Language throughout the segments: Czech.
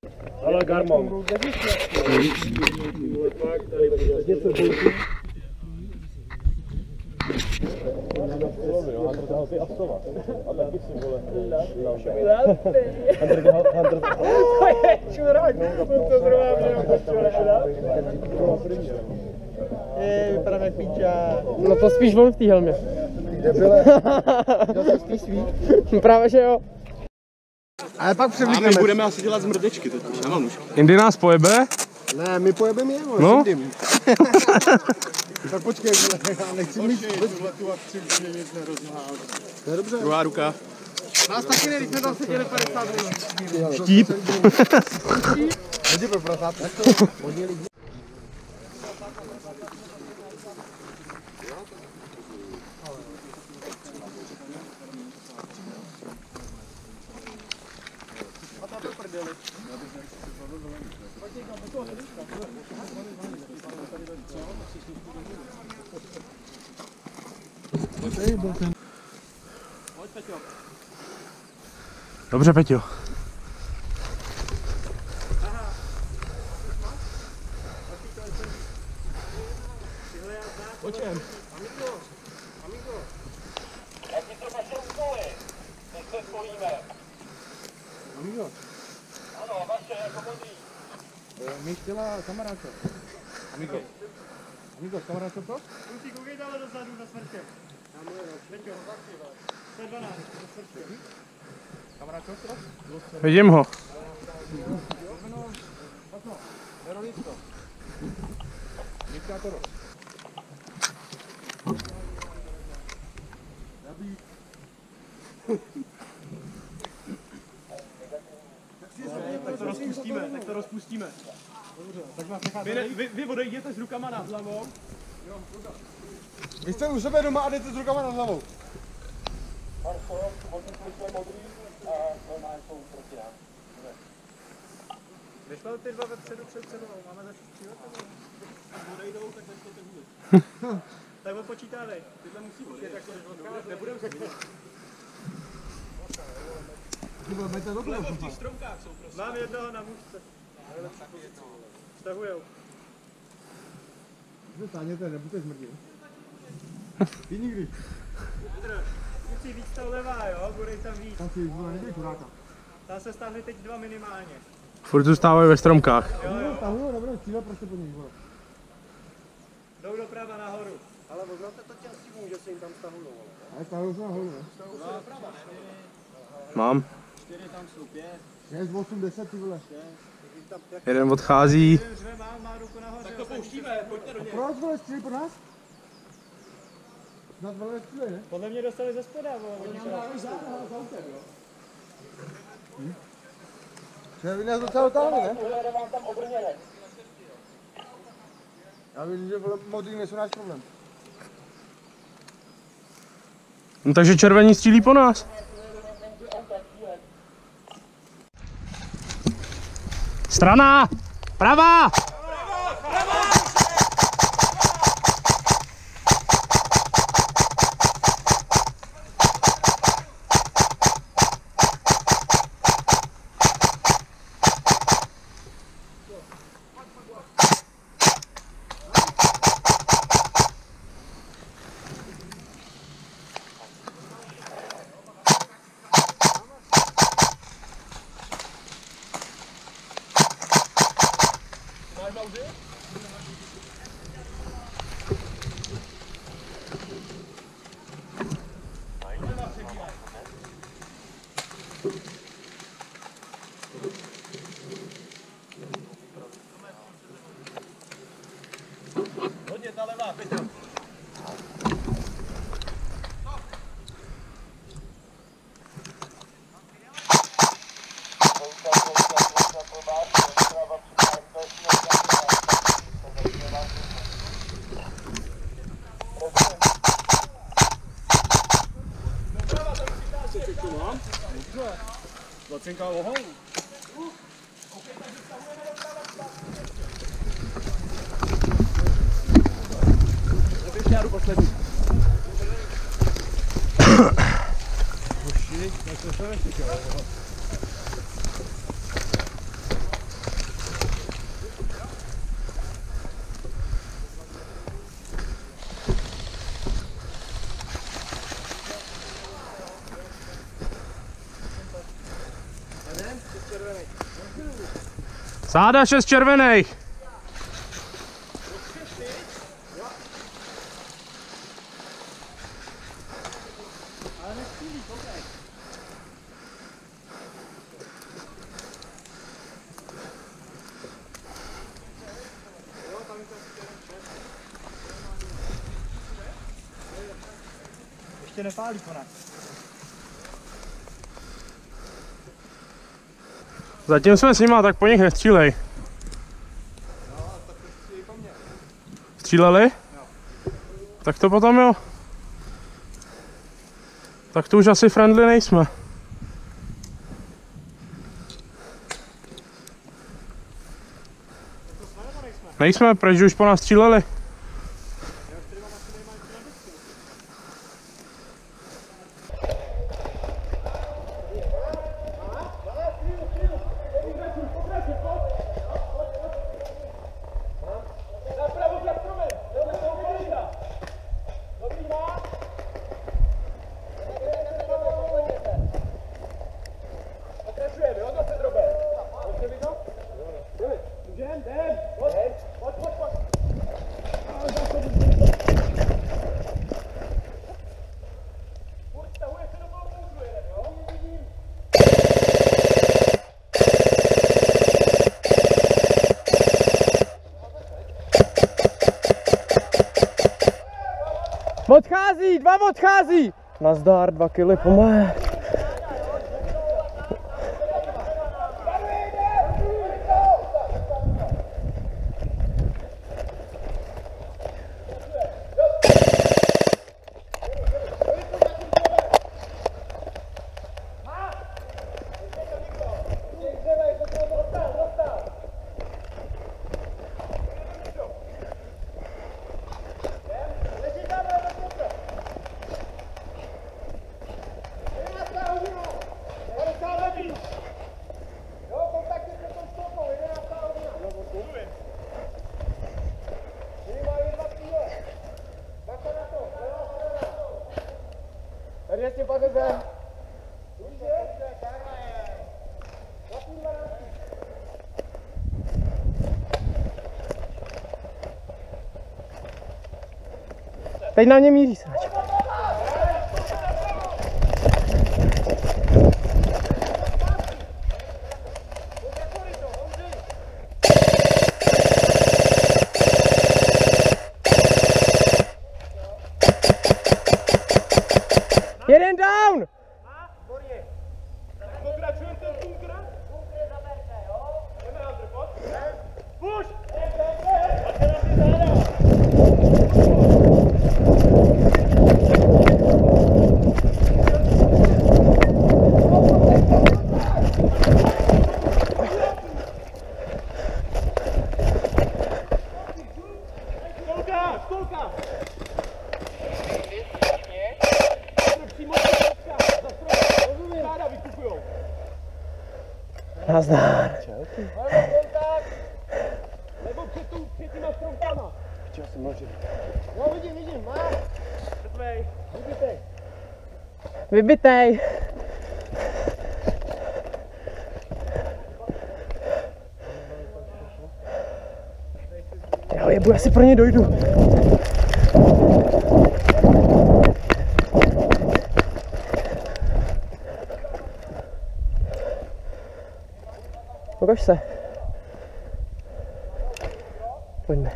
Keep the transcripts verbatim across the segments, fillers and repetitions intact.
Ale Garmon. Vypadám jak píča. No to spíš on v té helmě. Debile. Já jsem spíš svý. Právě že jo. Ale pak převlíkneme. A my budeme asi dělat zmrdečky totiž, já mám nůžky. Indy nás pojebe? Ne, my pojebeme je, vole, No. no. Tak počkej, já nechci mít... Tuhle tu akci už mě nic nerozházel. To je dobře. Druhá ruka. Nás taky ne, když jsme tam seděli padesát minut. Štíp. Lidi pro prasát. Hodně lidí. Dobře, Peťo. Počem. Amigo. Ano, vaše, jako modrý. My chtěla kamaráče. Amigo. Amigo, kamaráče to? Kluci, koukejte ale dozadu na smrtě. Já můžu, Peťo, sto dvanáct, na smrtě. Kamaráče to? Vidím ho. Veronisko. Diktátor. Tak to rozpustíme, tak to rozpustíme. Dobře, tak nás necháte. Vy, ne, vy, vy odejděte s rukama nad hlavou. Vy jste u sebe doma a jdete s rukama nad hlavou. Vyšlo ty dva vepředu před sebou, máme začít střílet nebo? Tak odejdou, tak nešlo vůbec. Tak odpočítávej, tyhle musí odejít, tak to nebudeme se Ty vole, majte dobře. v těch stromkách jsou prostě. Mám jednoho na mužce. Stahujou. Vy stáněte, nebuďte zmrdit. Ty nikdy. Musí víc ta levá, jo? Budej tam víc. Tam si vole, neděj kuráka. Tam se stáhli teď dva minimálně. Furt zůstávají ve stromkách. Jo, jo. Tahuju, nebudeme střílet prostě po nich, vole. Jdou doprava nahoru. Ale poznáte to tě asi může se jim tam stahujou, ale. Ale stahujou se nahoru, ne? Mám. čtyři tam jsou, pět. šest, osm, deset, ty vole. Jeden odchází. Řve má, má ruku nahoře. Tak to pouštíme, pojďte do něj. Proč, vole, střílej po nás? Snad vole střílej, ne? Podle mě dostali ze spoda, vole. Oni dávají záda za autem, jo? Že vy nás docela dotáhli, ne? Já vidím, že vole, modrý nejsou náš problém. No takže červení střílí po nás. Strana! Pravá! Hodně ta levá, Peťo. Dvacenka ohou. Já jdu poslední. Hoši, jak se to nechtěl. Sáda šest červených. Ještě nepálí po nás. Zatím jsme s nima, tak po nich nestřílej. Stříleli? Tak to potom jo. Tak to už asi friendly nejsme. Nejsme, protože už po nás stříleli. Odchází, dva odchází. Nazdar, dva kily po mé. Teď na mě míří se. Jeden down! Pokračujete v bunkra? Bunkry zaberte, jo? Jdeme na drpot? Puš! A teraz je záda! Stolka! Stolka! Nazdar. Nebo před, tou, před těma stromkama. Chtěl jsem mlčet. No vidím, vidím, má. Mrtvej, vybitej. Vybitej. Jo, jebu, já si pro ně dojdu. Ukaž se. Pojďme.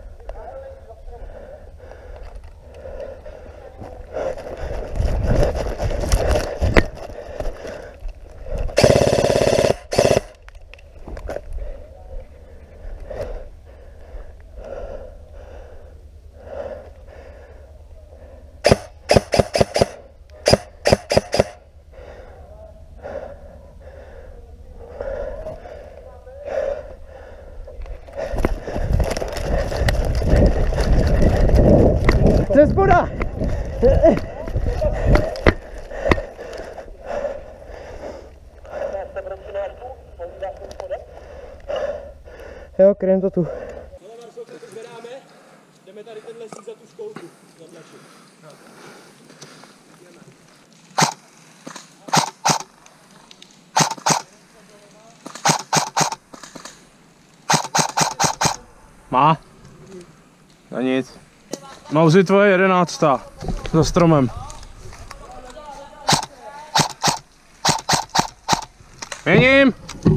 Ze spoda! Jo, kryjem to tu. No, Marcel, to zvedáme. Jdeme tady tenhle sík za tu školku. Zatlačit. No. Má? A nic. Mauzi, tvoje jedenáctá. Za stromem. Měním!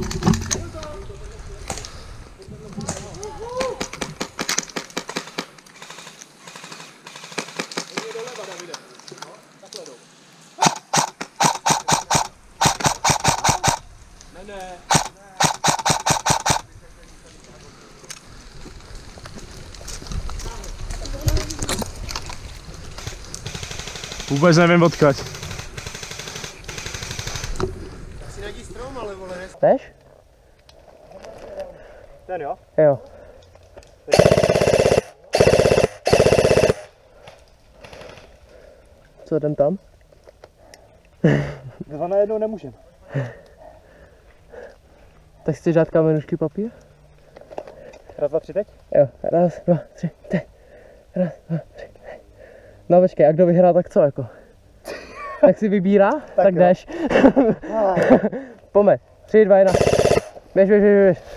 Vůbec nevím odkud. Asi nějaký strom, ale vole. Jdeš? Ten jo? Jo. Co jdem tam? Dva na jednou nemůžem. Tak chceš dát kamenušky papír? Raz, dva, tři teď? Jo, raz, dva, tři, teď. Raz, dva, tři, teď. No počkej, a kdo vyhrá, tak co jako? Tak si vybírá? Tak, tak jdeš. Pojďme. Tři, dva, jedna. Běž, běž, běž, běž.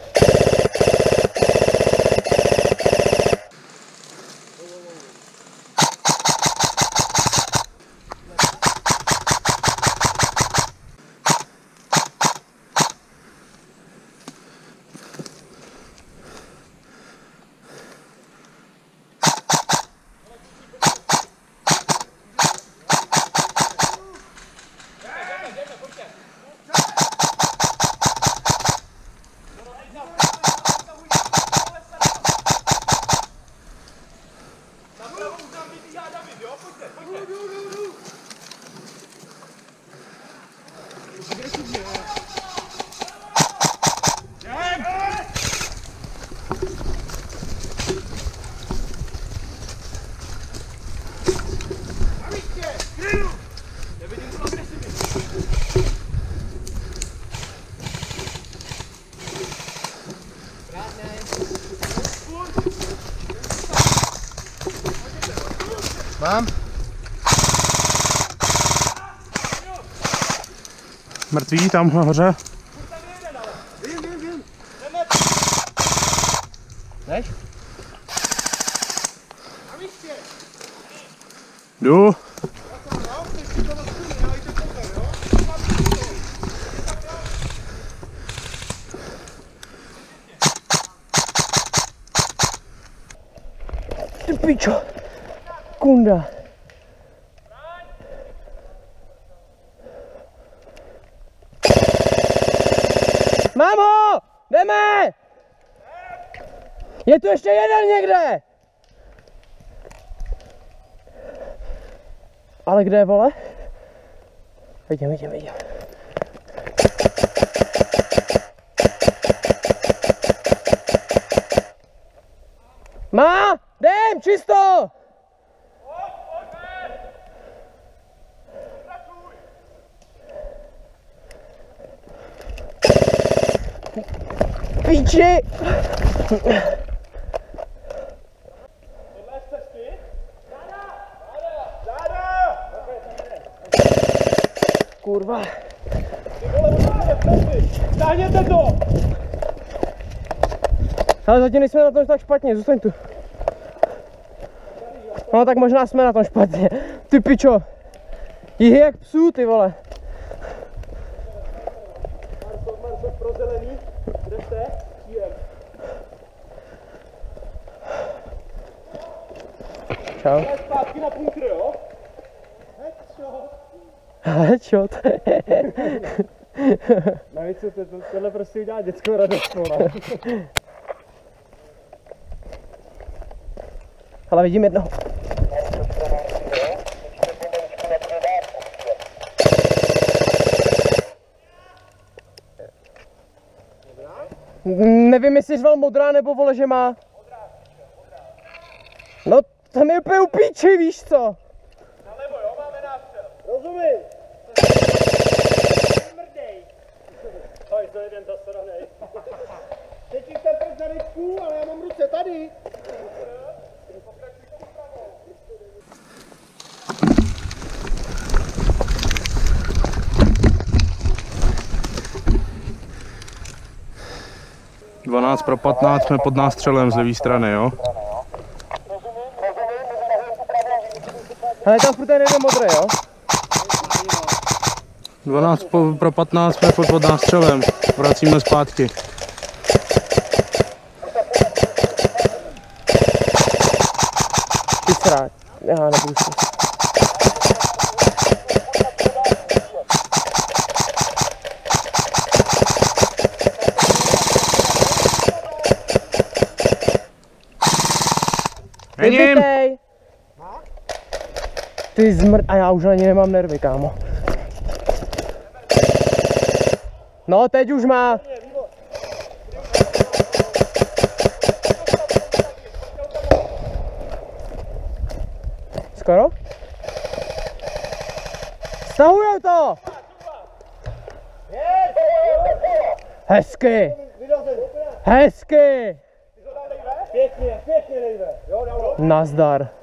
Mám? Mrtví tam nahoře. Vím, vím, vím. Jdeš? Jdu. Ty pičo. Kunda. Mám ho! Jdeme! Je tu ještě jeden někde! Ale kde je, vole? Vidím, vidím, vidím. Má! Jdem, čisto! Píči! Kurva. Stáhněte to! Ale zatím nejsme na tom tak špatně, zůstaň tu. No tak možná jsme na tom špatně. Ty pičo. Jich je jak psů, ty vole. Pro zelený, kde jste? Jem. Čau. Zpátky na bunkr, jo? Headshot. Navíc to, to, tohle prostě udělá dětskou radost, vole. Ale vidím jednoho. Nevím, jestli řval modrá nebo vole, že má. No, tam je úplně u píči, víš co? Nalevo, jo, máme nástřel. Rozumím. Mrdej. Hoj, to jeden zasranej. Teď jich tam prst na rytku, ale já mám ruce tady. dvanáct pro patnáct, jsme pod nástřelem z levé strany, jo? Ale tam furt ten jeden modrý, jo? dvanáct po, pro patnáct, jsme pod, pod nástřelem. Vracíme zpátky. Ty srát. Já nebudu si. Vidím! Vybitej! Ty zmrt... A já už ani nemám nervy, kámo. No, teď už má. Skoro? Stahujou to! Hezky! Hezky! Pěkně, pěkně nejde. Jo, dalo. Nazdar.